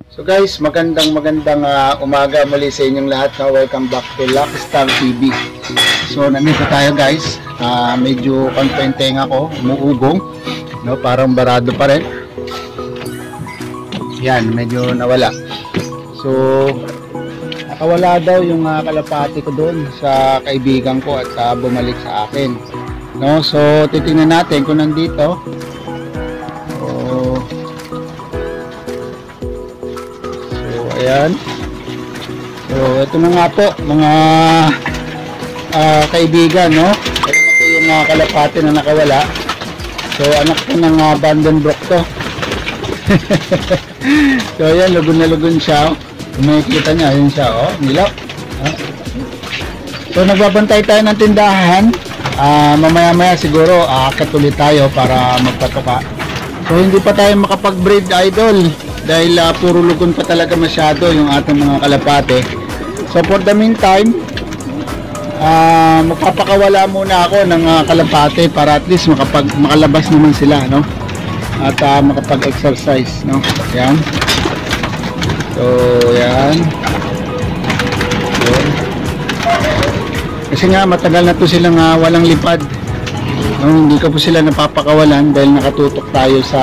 So guys, magandang umaga muli sa inyong lahat. Welcome back to Luckstar TV. So nandito tayo guys. Medyo kontentenga ako, umuugong, no, parang barado pa rin. Yan, medyo nawala. So nakawala daw yung kalapati ko doon sa kaibigan ko at bumalik sa akin. No, so titingnan natin kung nandito. Ayan. So ito na nga po mga kaibigan, no? Ito na po yung kalapati na nakawala. So anak ko ng Vandenbroek to. So ayan, lugon na lugon siya. Kung makikita niya, ayun siya, oh, nilap. So nagbabantay tayo ng tindahan. Mamaya maya siguro aakyat ulit tayo para magpatuka. So hindi pa tayo makapag-breed, idol, dahil puro lugon pa talaga masyado yung ating mga kalapate. So for the meantime, magpapakawala muna ako ng kalapate para at least makalabas naman sila, no? At makapag-exercise, no? Yan. So yan. So, kasi nga matagal na to silang walang lipad, no? Hindi ko po sila napapakawalan dahil nakatutok tayo sa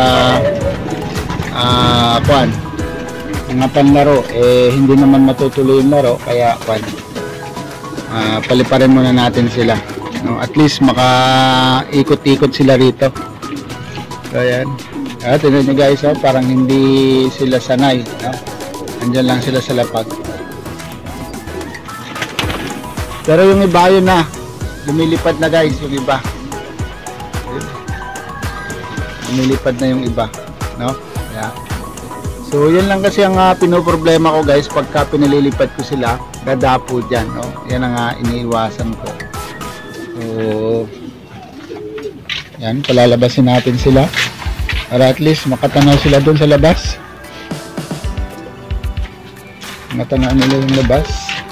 mga panlaro. Hindi naman matutuloy yung laro, kaya paliparin muna natin sila, no? At least makaikot-ikot sila rito. So ayan, tignan nyo guys, oh, parang hindi sila sanay, no? Andyan lang sila sa lapag. Pero yung iba, yun na lumilipad na guys, yung iba lumilipad na yung iba, no? Yeah. So yun lang kasi ang pinoproblema ko guys, pagka pinalilipad ko sila, dadapo dyan, no? Yan ang iniiwasan ko. So yan, palalabasin natin sila para at least makatanaw sila dun sa labas, matanaw nila yung labas.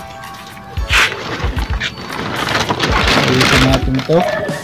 Ayusin natin ito.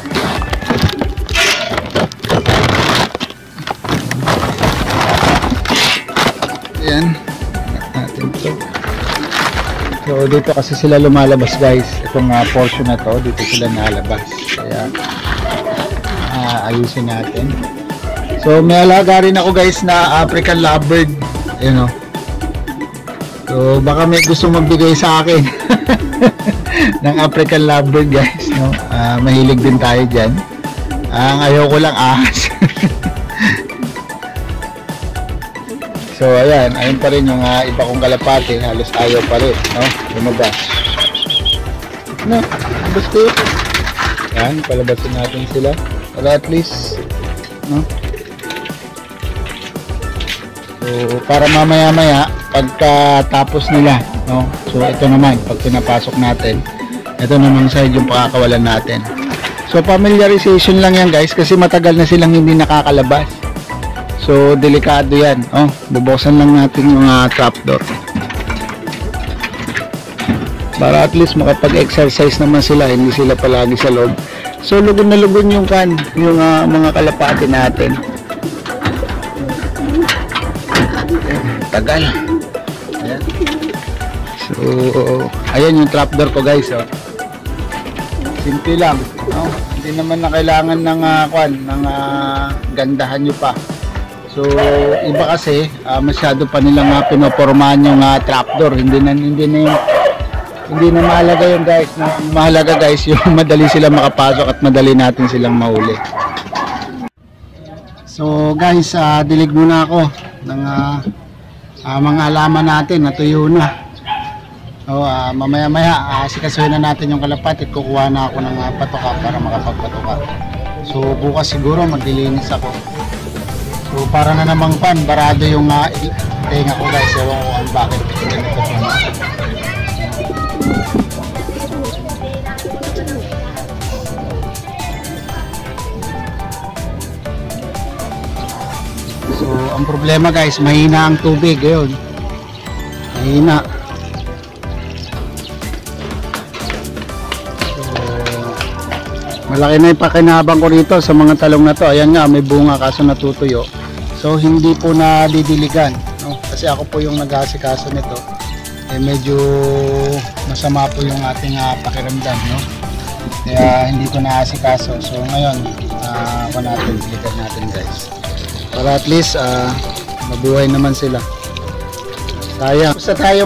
Ayan natin ito. So dito kasi sila lumalabas guys, itong portion na to, dito sila nalabas, kaya ayusin natin. So may alaga rin ako guys na African lovebird, you know. So baka may gusto magbigay sa akin ng African lovebird guys, no? Mahilig din tayo dyan. Ang ayaw ko lang ahas. So ayan, ayun pa rin yung iba kong kalapate, halos ayaw pa rin, no? Lumabas. No, labas ko. Yan, palabasin natin sila para at least, no? So para mamaya maya pagkatapos nila, no? So ito naman, pag pinapasok natin, ito naman side yung pakakawalan natin. So familiarization lang yan guys, kasi matagal na silang hindi nakakalabas. So delikado yan, oh. Bubuksan lang natin yung trapdoor para at least makapag-exercise naman sila, hindi sila palagi sa loob. So lugon na lugon yung mga kalapate natin. Tagal. Ayan. So ayan yung trapdoor ko guys, oh. Simple lang, no? Hindi naman na kailangan ng gandahan nyo pa. So iba kasi masyado pa nilang pinopormahan yung trapdoor. Hindi na mahalaga yun guys. Mahalaga guys yung madali sila makapasok at madali natin silang mahuli. So guys, dilig muna ako ng mga halaman natin, natuyo na. So mamaya maya sikasuhin na natin yung kalapati at kukuha na ako ng patuka para makapagpatuka. So bukas siguro maglilinis ako. So para na namang barado yung tenga ko guys. Ewan ko kung bakit ganito po. So ang problema guys, mahina ang tubig. Ayun, mahina. So malaki na yung pakinabang ko rito sa mga talong na to. Ayan nga, may bunga kaso natutuyo. So hindi po na didiligan, no? kasi ako po yung nag-aasikaso nito, eh medyo masama po yung ating pakiramdam, no? Kaya hindi ko naasikaso. So ngayon, balikan natin guys. Para at least mabuhay naman sila. Sayang. Basta tayo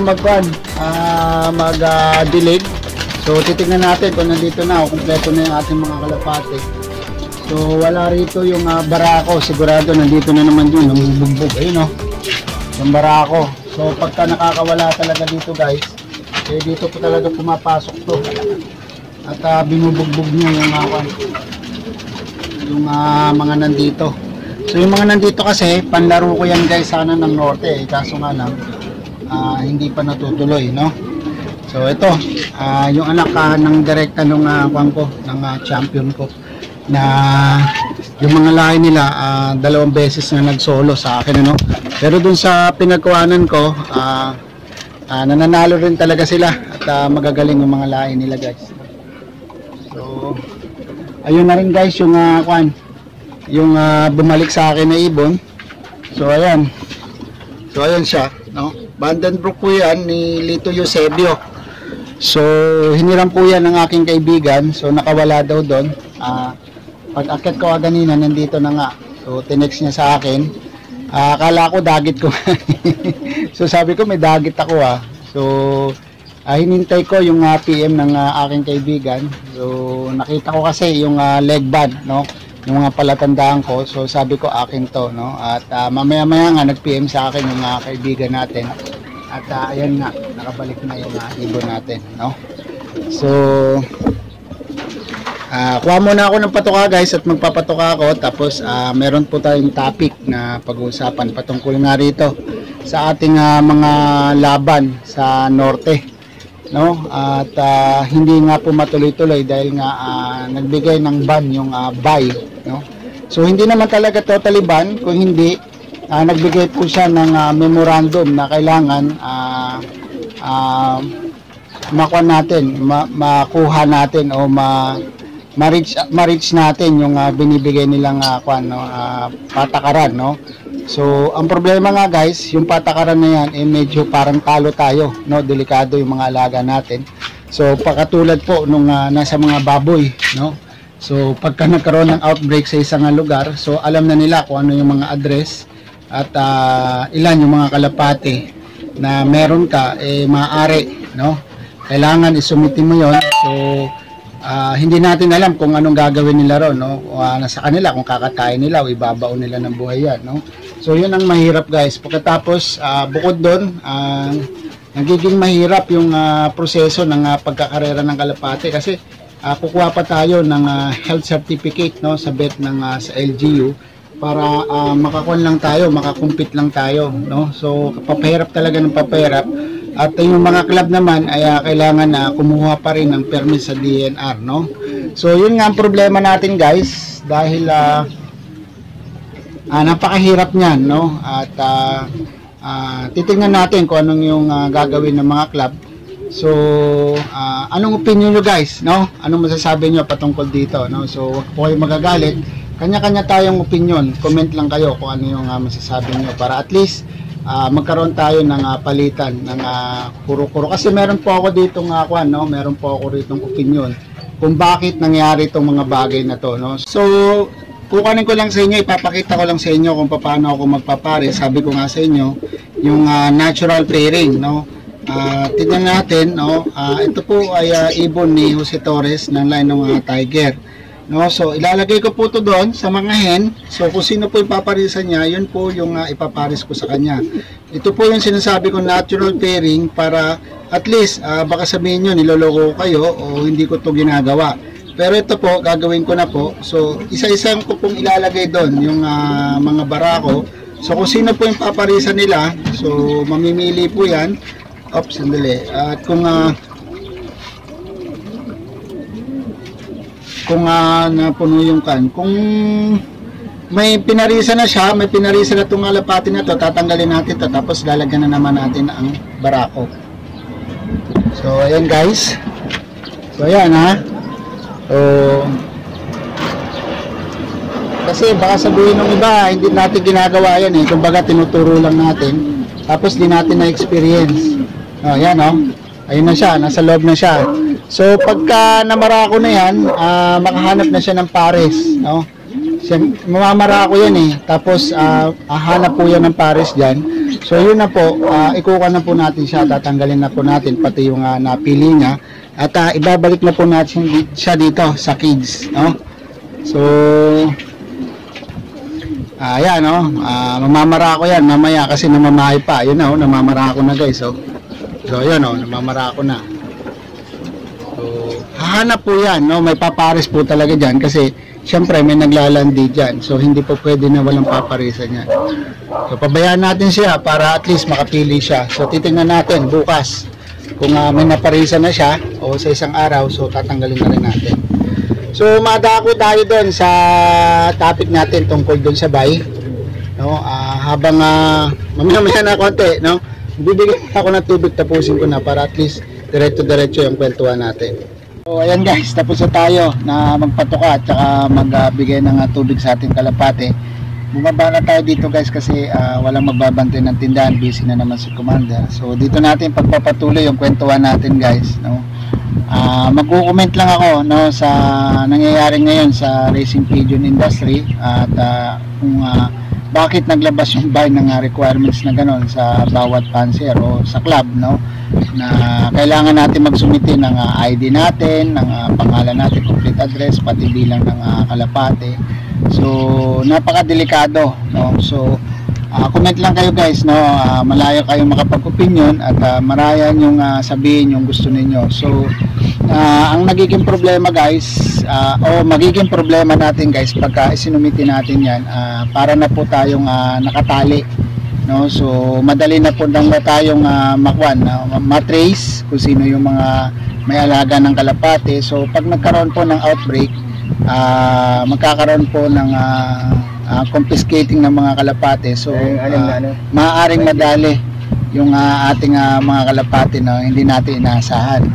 mag-dilig. So titingnan natin kung nandito na o kumpleto na yung ating mga kalapate. So wala rito yung barako. Sigurado nandito na naman yun. Bugbog. Ayun o. Yung barako. So pagka nakakawala talaga dito guys, eh dito po talaga pumapasok to. At binubugbog niya yung mga nandito. So yung mga nandito kasi, panlaro ko yan guys sana ng norte. Kaso nga lang, hindi pa natutuloy, no? So ito, yung anak ng direkta ng champion ko na yung mga lahi nila 2 beses na nagsolo sa akin, ano? Pero dun sa pinagkuhanan ko, nananalo rin talaga sila at magagaling yung mga lahi nila guys. So ayun na rin guys yung yung bumalik sa akin na ibon. So ayan. So ayan siya, no? Vandenbroek po yan ni Lito Eusebio. So hiniram po yan ng aking kaibigan. So nakawala daw doon. Pag akit ko kanina nandito na nga. So tinext niya sa akin. Akala ko dagit ko. So sabi ko may dagit ako So hinintay ko yung PM ng aking kaibigan. So nakita ko kasi yung leg band, no? Yung mga palatandaan ko. So sabi ko akin to, no? At mamaya-maya nga nag-PM sa akin yung kaibigan natin. At ayan nga, nakabalik na yung ibon natin, no? So kuha muna ako ng patuka guys at magpapatuka ako. Tapos meron po tayong topic na pag-uusapan patungkol nga rito sa ating mga laban sa norte, no? At hindi nga po matuloy-tuloy dahil nga nagbigay ng ban yung buy, no? So hindi naman talaga totally ban, kung hindi nagbigay po siya ng memorandum na kailangan makuha natin o ma-reach natin yung binibigay nilang patakaran, no? So ang problema nga guys, yung patakaran na yan medyo parang talo tayo, no? Delikado yung mga alaga natin. So pakatulad po nung nasa mga baboy, no? So pagka nagkaroon ng outbreak sa isang lugar, so alam na nila kung ano yung mga address at ilan yung mga kalapate na meron ka, maaari, no? Kailangan isumitin mo yon. So hindi natin alam kung anong gagawin nila ron, no? Nasa kanila kung kakatayin nila o ibabaon nila ng buhay yan, no? So yun ang mahirap guys. Pagkatapos bukod doon, nagiging mahirap yung proseso ng pagkakarera ng kalapate kasi kukuha pa tayo ng health certificate, no, sa vet sa LGU para makakon lang tayo, makakumpit lang tayo, no? So papahirap talaga ng papahirap. At yung mga club naman ay kailangan na kumuha pa rin ng permit sa DNR, no? So yun nga ang problema natin guys dahil napakahirap niyan, no? At titingnan natin kung anong yung gagawin ng mga club. So anong opinion nyo guys, no? Anong masasabi nyo patungkol dito, no? So huwag po kayo magagalit. Kanya-kanya tayong opinion. Comment lang kayo kung ano yung masasabi nyo para at least magkaroon tayo ng palitan ng kuro-kuro. Kasi meron po ako dito no? Meron po ako rito opinion kung bakit nangyari itong mga bagay na to, no? So kukunin ko lang sa inyo, ipapakita ko lang sa inyo kung paano ako magpapare. Sabi ko nga sa inyo yung natural pairing, no? Tignan natin, no? Ito po ay ibon ni Jose Torres ng line ng Tiger, no? So ilalagay ko po ito doon sa mga hen. So kung sino po ipaparisan niya, yun po yung ipaparis ko sa kanya. Ito po yung sinasabi ko natural pairing para at least baka sabihin nyo niloloko kayo o hindi ko to ginagawa. Pero ito po gagawin ko na po. So isa-isang ko pong ilalagay doon yung mga barako. So kung sino po yung paparisan nila, so mamimili po yan. Oops, sandali. At kung napuno yung kan, kung may pinarisa na siya, may pinarisa na itong alapati na to, tatanggalin natin to, tapos lalagyan na naman natin ang barako. So ayan guys, so ayan So Kasi baka sabihin ng iba, hindi natin ginagawa yan eh. Kumbaga tinuturo lang natin. Tapos di natin na-experience. Yan ayun na siya, nasa loob na siya. So pagka namarako na yan, makahanap na siya ng pares. Mamamarako yan eh. Tapos hahanap po yan ng pares dyan. So yun na po, ikukuha na po natin siya, tatanggalin na po natin pati yung napili niya. At ibabalik na po natin siya dito sa cage. So ayan mamamarako yan mamaya kasi namamahay pa. Yun namamarako na guys. So yun namamarako na. So hahanap po yan, may papares po talaga dyan kasi syempre may naglalandi dyan. So hindi po pwede na walang paparisan yan. So pabayaan natin siya para at least makapili siya. So titingnan natin bukas kung may naparisan na siya o sa isang araw. So tatanggalin na rin natin. So madako tayo doon sa topic natin tungkol doon sa buy. Habang mamaya na konti, bibigyan ako ng tubig, tapusin ko na para at least diretso-diretso yung kwentuhan natin. So ayan guys, tapos na tayo na magpatuka at saka magbigay ng tubig sa ating kalapate. Bumaba na tayo dito guys kasi walang magbabantay ng tindahan, busy na naman si Commander. So dito natin pagpapatuloy yung kwentuhan natin guys. Magko-comment lang ako sa nangyayari ngayon sa racing pigeon industry at kung bakit naglabas yung buy ng requirements na gano'n sa bawat panser o sa club na kailangan natin magsumite ng ID natin, ng pangalan natin, complete address, pati bilang ng kalapate. So napakadelikado. So comment lang kayo guys, malayo kayong makapag-opinion at marayan yung sabihin yung gusto ninyo. So ang nagiging problema guys, o magiging problema natin guys pagka isinumiti natin yan, para na po tayong nakatali. So madali na po lang tayong matrace kung sino yung mga may alaga ng kalapate. So pag nagkaroon po ng outbreak, magkakaroon po ng confiscating ng mga kalapate. So maaaring madali yung ating mga kalapate na hindi natin inaasahan.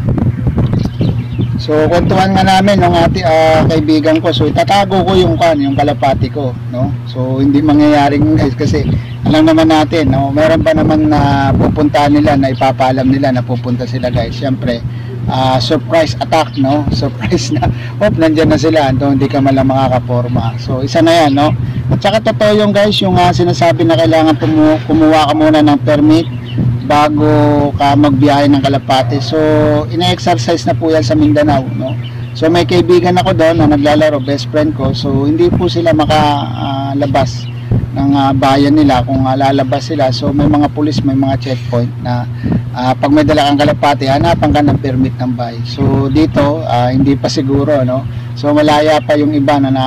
So kwentuhan nga namin ng ating kaibigan ko. So itatago ko yung kalapate ko, So hindi mangyayari guys kasi alam naman natin, meron pa naman na pupuntahan nila, na ipapaalam nila na pupunta sila guys. Siyempre surprise attack, surprise na nandyan na sila, hindi ka malang makakaporma. So isa na yan, At saka totoo yung guys, yung sinasabi na kailangan kumuha ka muna ng permit bago ka magbiyahe ng kalapate. So ina-exercise na po yan sa Mindanao, So may kaibigan ako doon na naglalaro, best friend ko. So hindi po sila makalabas ng bayan nila kung lalabas sila. So may mga pulis, may mga checkpoint na pag may dala kang kalapate, hanapan ka ng permit ng buy. So dito hindi pa siguro, So malaya pa yung iba na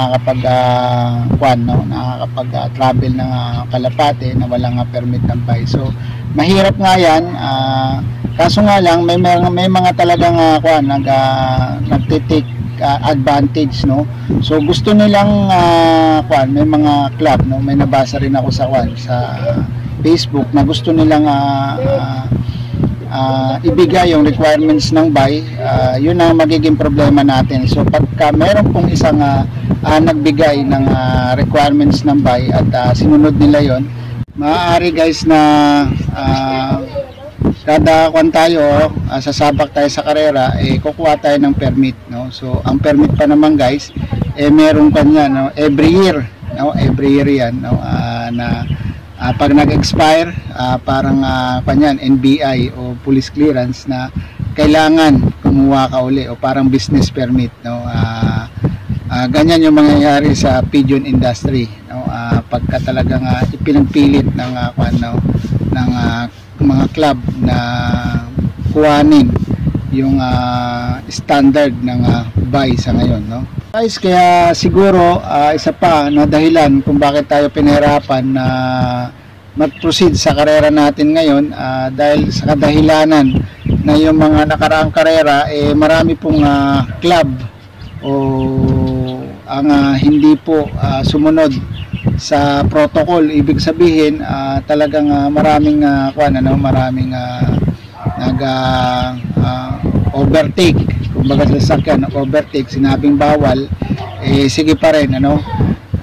nakakapag-travel ng kalapate na walang permit ng buy. So mahirap nga yan, kaso nga lang may mga talagang nagtitake advantage, So gusto nilang may mga club, may nabasa rin ako sa Facebook na gusto nilang ibigay yung requirements ng buy. Yun ang magiging problema natin. So pagka meron pong isang nagbigay ng requirements ng buy at sinunod nila yon, maaari guys na kada tayo, sasabak tayo sa karera, kukuha tayo ng permit, So ang permit pa naman guys, meron kanya, every year yan, na pag nag-expire, parang NBI o police clearance na kailangan kumuha ka uli, o parang business permit, ganyan yung mangyayari sa pigeon industry, pagka talagang ipinagpilit ng mga club na kuhanin yung standard ng buy sa ngayon, guys. Kaya siguro isa pa na dahilan kung bakit tayo pinahirapan na mag-proceed sa karera natin ngayon, dahil sa kadahilanan na yung mga nakaraang karera, marami pong club o ang hindi po sumunod sa protocol. Ibig sabihin talagang maraming overtake, kumbaga sa sakyan overtake, sinabing bawal, sige pa rin,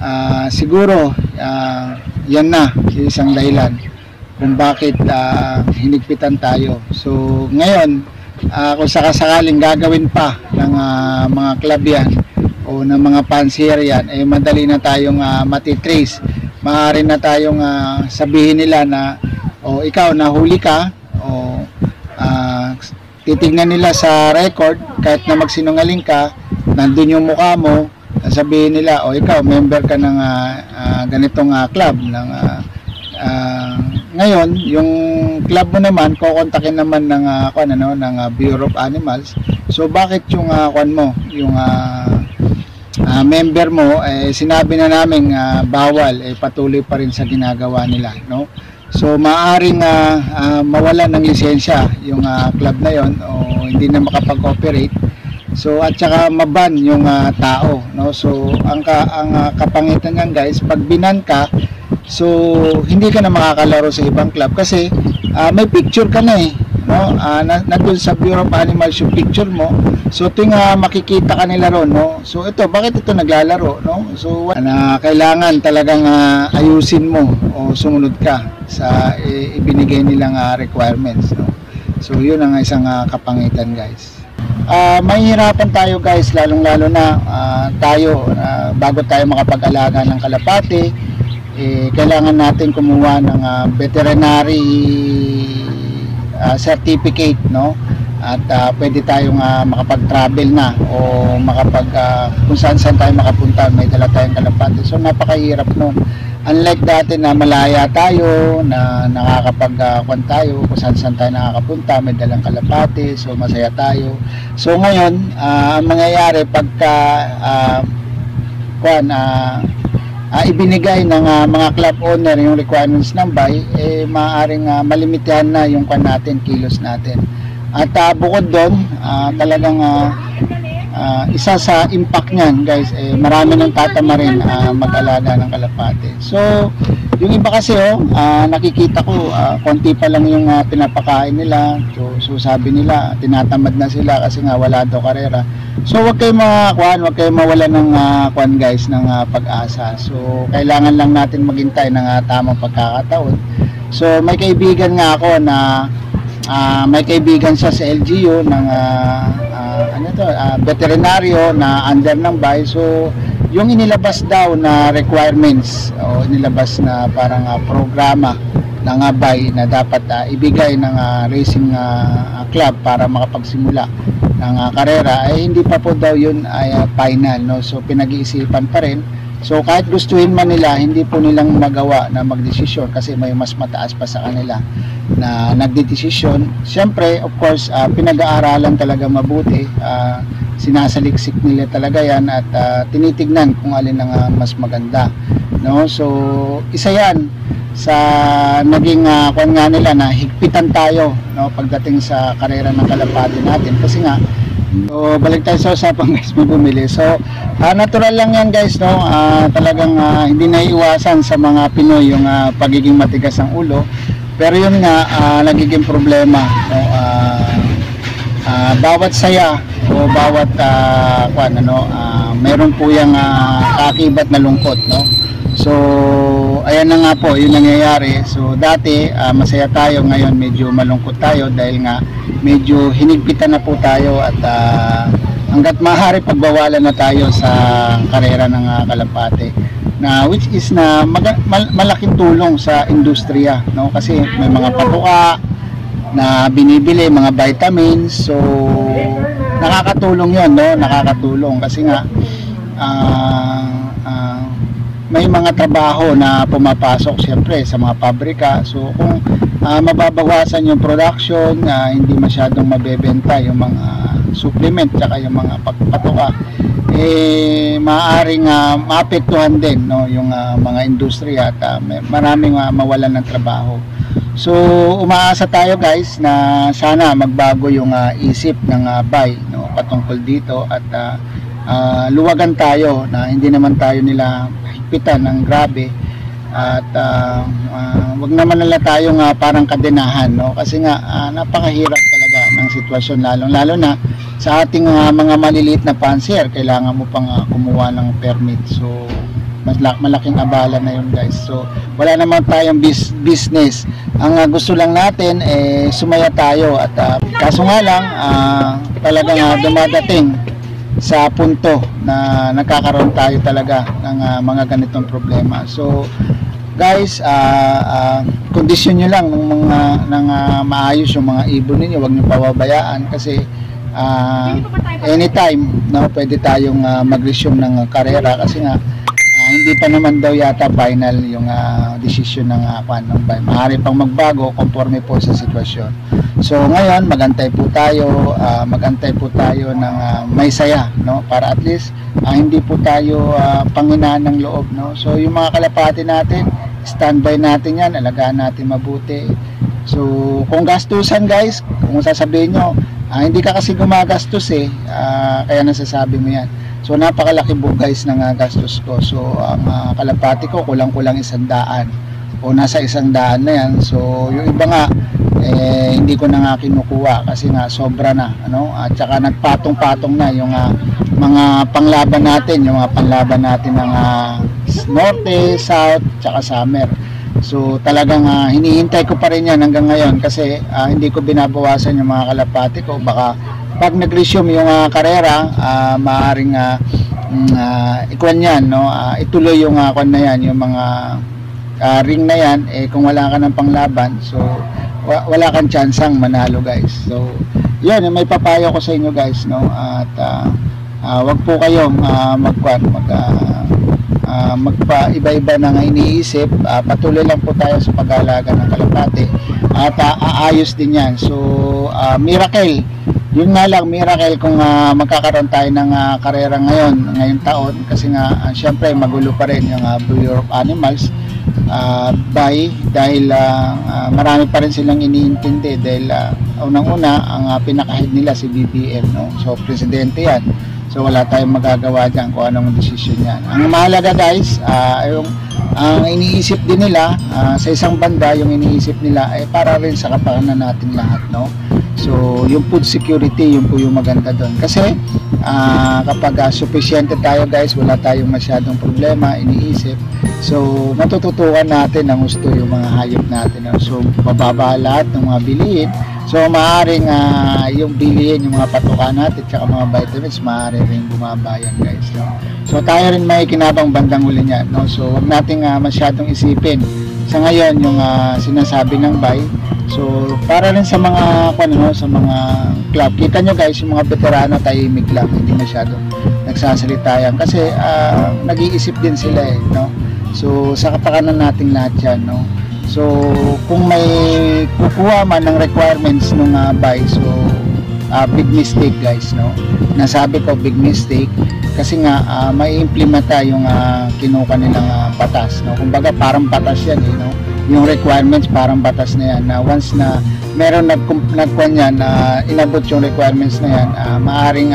siguro yan na yung isang dahilan kung bakit hinigpitan tayo. So ngayon, kung sakasakaling gagawin pa ng mga club yan o ng mga fancier yan, madali na tayong matitrace. Maaari na tayong sabihin nila na ikaw nahuli ka, o titignan nila sa record, kahit na magsinungaling ka, nandun yung mukha mo, sabihin nila, ikaw member ka ng ganitong club ng ngayon yung club mo naman kokontakin naman ng ng Bureau of Animals. So bakit yung yung member mo sinabi na namin bawal, patuloy pa rin sa ginagawa nila, no? So maaring mawala ng lisensya yung club na yon o hindi na makapag-operate. So at saka maban yung tao, no? So ang kapangitan niyan, guys, pag binan ka, so hindi ka na makakalaro sa ibang club kasi may picture ka na, no? Nandun sa Bureau of Animals yung picture mo. So tuwing makikita ka nila ron, no? So ito, bakit ito naglalaro, no? So kailangan talagang ayusin mo o sumunod ka sa ibinigay nilang requirements, no? So yun ang isang kapangitan, guys. Mahihirapan tayo, guys, lalong-lalo na tayo bago tayo makapag-alaga ng kalapate, kailangan natin kumuha ng veterinary certificate, no? At pwede tayong makapag-travel na o kung saan tayo makapunta, may dala tayong kalapate. So napakahirap nun. Unlike dati na malaya tayo, na nakakapag-kwan tayo, kung saan tayo nakakapunta, may dalang kalapate, so masaya tayo. So ngayon, ang mangyayari pagka ibinigay ng mga club owner yung requirements ng buy, maaaring malimitahan na yung kilos natin. At bukod doon, talagang isa sa impact niyan, guys, marami nang tatama rin mag-alaga ng kalapate. So yung iba kasi nakikita ko konti pa lang yung pinapakain nila. So sabi nila tinatamad na sila kasi nga wala daw karera. So wag kayong wag kayong mawala ng guys, ng pag-asa. So kailangan lang natin maghintay ng tamang pagkakataon. So may kaibigan nga ako na may kaibigan siya sa LGU ng veterinaryo na under ng BAI. So yung inilabas daw na requirements o inilabas na parang programa ng BAI na dapat ibigay ng racing club para makapagsimula ng karera, ay hindi pa po daw yun ay final, no? So pinag-iisipan pa rin. So kahit gustuhin man nila, hindi po nilang magawa na magdesisyon kasi may mas mataas pa sa kanila na nagdedesisyon. Siyempre, of course, pinag-aaralan talaga mabuti, sinasaliksik nila talaga yan at tinitignan kung alin ang mas maganda, no? So isa yan sa naging nga nila na higpitan tayo, no, pagdating sa karera ng kalapate natin kasi nga. So balik tayo sa usapan, guys, may bumili. So natural lang yan, guys, no? Talagang hindi naiiwasan sa mga Pinoy yung pagiging matigas ang ulo. Pero yun nga, nagiging problema, no? Bawat saya o bawat meron po yung kakibat na lungkot, no? So ayan na nga po yung nangyayari. So dati masaya tayo, ngayon medyo malungkot tayo dahil nga medyo hinigpitan na po tayo at hanggat maaari pagbawalan na tayo sa karera ng kalapate, na which is na malaking tulong sa industriya, no? Kasi may mga patuka na binibili, mga vitamins. So nakakatulong yun, no? Nakakatulong kasi nga may mga trabaho na pumapasok siyempre sa mga pabrika. So kung mababawasan yung production, hindi masyadong mabebenta yung mga supplement tsaka yung mga pagpatuka, maaaring maapektuhan din, no, yung mga industriya at maraming mawalan ng trabaho. So umaasa tayo, guys, na sana magbago yung isip ng BAI, no, patungkol dito at luwagan tayo na hindi naman tayo nila higpitan ng grabe at wag naman nila tayong parang kadenahan, no? Kasi nga napakahirap talaga ng sitwasyon, lalo na sa ating mga maliliit na fancier. Kailangan mo pang kumuha ng permit. So malaking abala na yun guys. So wala naman tayong business. Ang gusto lang natin sumaya tayo at kaso nga lang talagang dumadating sa punto na nagkakaroon tayo talaga ng mga ganitong problema. So guys, kondisyon nyo lang ng maayos yung mga ibon ninyo, huwag nyo pababayaan kasi anytime pwede tayong mag-resume ng karera kasi nga hindi pa naman daw yata final yung decision ng bay. Maaari pang magbago conforme po sa sitwasyon. So ngayon magantay po tayo ng may saya, para at least hindi po tayo panghinaan ng loob, So yung mga kalapati natin, standby natin yan, alagaan natin mabuti. So kung gastusan guys, kung sasabihin nyo hindi ka kasi gumagastos kaya nasasabi mo yan. So napakalaki po guys ng gastos ko. So ang kalapati ko kulang-kulang 100 o nasa 100 na yan. So yung iba nga hindi ko na nga kinukuha kasi nga sobra na, at saka nagpatong-patong na yung mga panglaban natin, ng norte, south, tsaka summer. So talagang hinihintay ko pa rin yan hanggang ngayon kasi hindi ko binabawasan yung mga kalapati ko. Baka pag nag-resume yung karera, maaaring ikuan yan, ituloy yung kwan na yan, yung mga ring na yan, kung wala ka ng panglaban, so wala kang tsansang manalo guys. So yun, may papayo ko sa inyo guys, at wag po kayong magpa-iba-iba na iniisip. Patuloy lang po tayo sa pag-aalaga ng kalapati at aayos din yan. So miracle, yun nga lang, miracle kung magkakaroon tayo ng karera ngayong taon kasi nga syempre magulo pa rin yung Bureau of Animals dahil marami pa rin silang iniintindi dahil unang-una ang pinaka-head nila si BBM, so presidente yan. So wala tayong magagawa dyan kung anong decision yan. Ang mahalaga guys, ang iniisip din nila sa isang banda, yung iniisip nila ay para rin sa kapakanan natin lahat, So yung food security, yun po yung maganda doon kasi kapag sufficiente tayo guys, wala tayong masyadong problema iniisip. So matututukan natin ang gusto yung mga hayop natin, so mababa lahat ng mga bilihin. So maaaring yung bilihin, yung mga patukan natin tsaka mga vitamins, maaari rin bumaba yan guys, So tayo rin may kinabang bandang huli niyan, So wag nating masyadong isipin sa ngayon yung sinasabi ng bay. So para rin sa mga sa mga club, kita nyo guys, yung mga veterano tahimik lang, hindi masyado nagsasalita yan kasi nag-iisip din sila So sa kapakanan nating lahat yan, So kung may kukuha man ng requirements ng bay, so big mistake guys, nasabi ko big mistake kasi nga may implementa yung kinuha nilang batas, kumbaga parang batas yan, yung requirements parang batas na yan, na once na meron nagkuhan yan inabot yung requirements na yan, maaring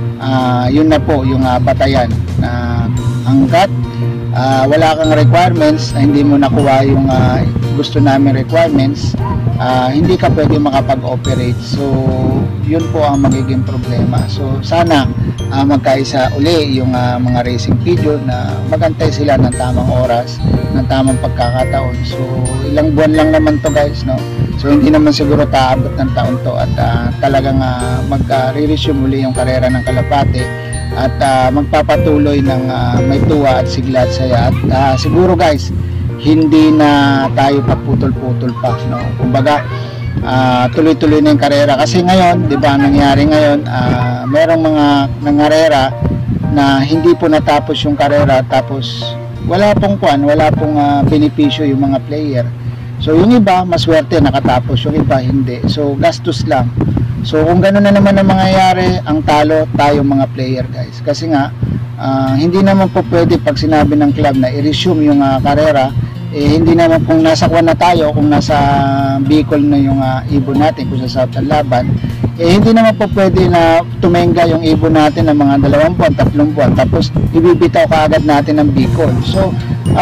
yun na po yung batayan na hanggat wala kang requirements, hindi mo nakuha yung gusto namin requirements, hindi ka pwede makapag-operate. So yun po ang magiging problema. So sana magkaisa uli yung mga racing video na magantay sila ng tamang oras, ng tamang pagkakataon. So ilang buwan lang naman to guys, So hindi naman siguro taabot ng taon to at talagang mag-re-resume uli yung karera ng kalapate at magpapatuloy ng may tuwa at sigla at saya at siguro guys hindi na tayo paputol-putol pa, kumbaga tuloy-tuloy na yung karera kasi ngayon, di ba, nangyari ngayon merong mga nangarera na hindi po natapos yung karera tapos wala pong benepisyo yung mga player. So yung iba maswerte nakatapos, yung iba hindi, so gastos lang. So kung gano'n na naman ang mangyayari, ang talo tayong mga player guys kasi nga hindi naman po pwede pag sinabi ng club na i-resume yung karera, hindi naman kung nasa Kwan na tayo, kung nasa Bicol na yung ibon natin, kung sa South ang laban, hindi naman po pwede na tumenga yung ibon natin ng mga 2 buwan, 3 buwan tapos ibibitaw kaagad natin ng Bicol. So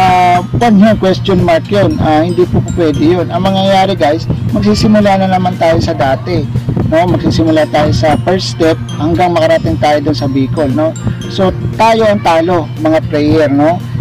question mark yun, hindi po pwede yun. Ang mangyayari guys, magsisimula na naman tayo sa dati, magsisimula tayo sa first step hanggang makarating tayo doon sa Bicol, So tayo ang talo mga player,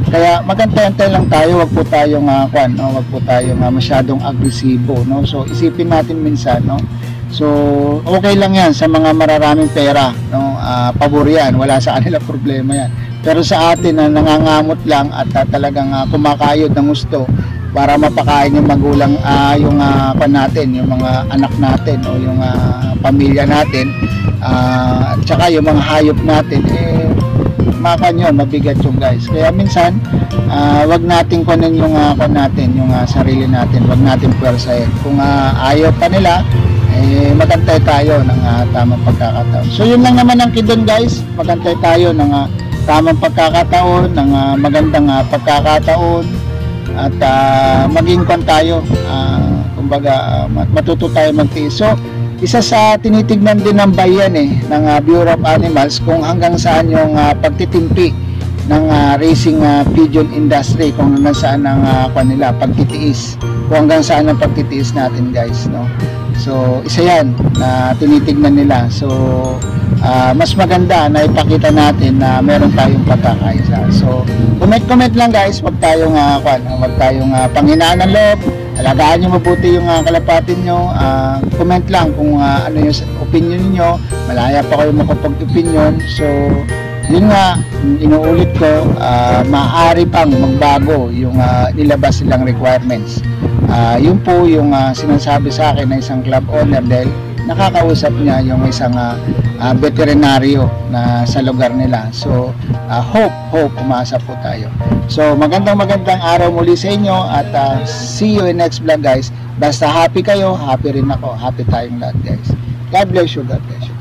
Kaya magantay-antay lang tayo, wag po tayong wag po tayong masyadong agresibo, no? So isipin natin minsan, no? So okay lang 'yan sa mga mararaming pera, no? Pabor 'yan, wala sa kanila problema 'yan. Pero sa atin na nangangamot lang at talagang kumakayod ng gusto para mapakain yung magulang, yung natin, yung mga anak natin o yung pamilya natin, at saka yung mga hayop natin, makanyo, mabigat yung guys. Kaya minsan wag nating kunin yung natin, yung sarili natin, wag natin puwersahin. Kung ayaw pa nila, magantay tayo ng tamang pagkakataon. So yun lang naman ang kidon guys, magantay tayo ng tamang pagkakataon, ng magandang pagkakataon, at maging kwan tayo, kumbaga matuto tayo magtiis. So isa sa tinitignan din ng bayan ng Bureau of Animals kung hanggang saan yung pagtitimpi ng racing pigeon industry, kung hanggang saan ang kanila pagtitiis, kung hanggang saan ang pagtitiis natin guys, no? So isa yan na tinitignan nila. So mas maganda na ipakita natin na meron tayong pagkakaisa. So comment lang guys, wag tayong panghinaan ng loob. Alagaan nyo mabuti yung kalapatin nyo. Comment lang kung ano yung opinion niyo. Malaya pa kayo makapag-opinion. So yun nga, inuulit ko, maaari pang magbago yung nilabas silang requirements. Yun po yung sinasabi sa akin na isang club owner dahil nakakausap niya yung isang veterinaryo na sa lugar nila. So hope, umasa po tayo. So magandang araw muli sa inyo at see you in next vlog guys. Basta happy kayo, happy rin ako, happy tayong lahat guys. God bless you, God bless you.